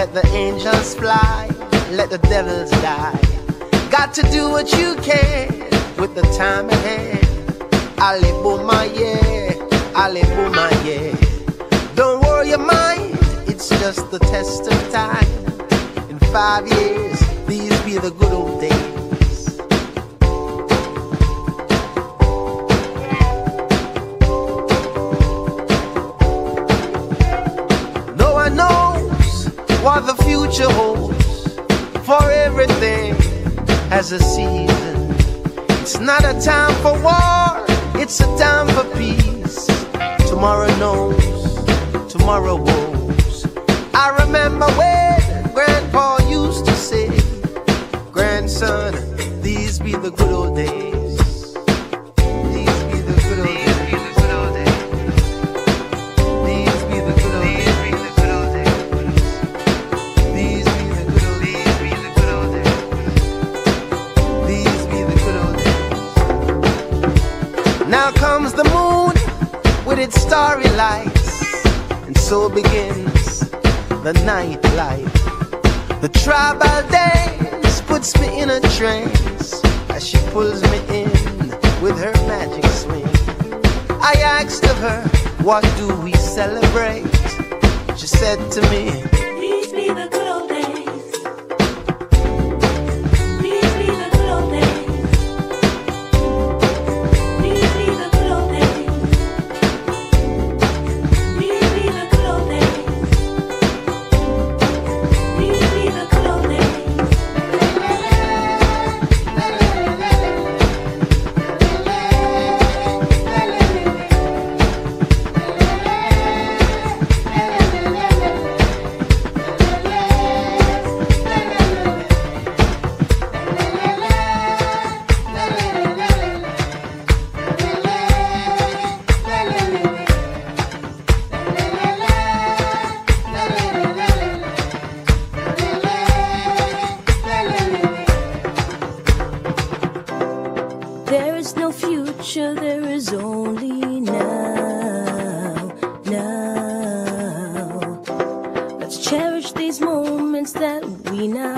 Let the angels fly, let the devils die. Got to do what you can with the time ahead. Ali booma yeah, Ali booma yeah. Don't worry your mind, it's just the test of time. In 5 years, these be the good old days. No one knows what the future holds, for everything has a season. It's not a time for war, it's a time for peace. Tomorrow knows, tomorrow woes. I remember when Grandpa used to say, grandson, these be the good old days. These be the good old days. These be the good old days. These be the good old days. These be the good old days. Now comes the moon with its starry lights, and so begins the night life. The tribal dance puts me in a trance as she pulls me in with her magic swing. I asked of her, what do we celebrate? She said to me, these be the good old days. These be the good old days. These be the good old days. These be the good old days. These be the good old days. There is no future, there is only now, now. Let's cherish these moments that we now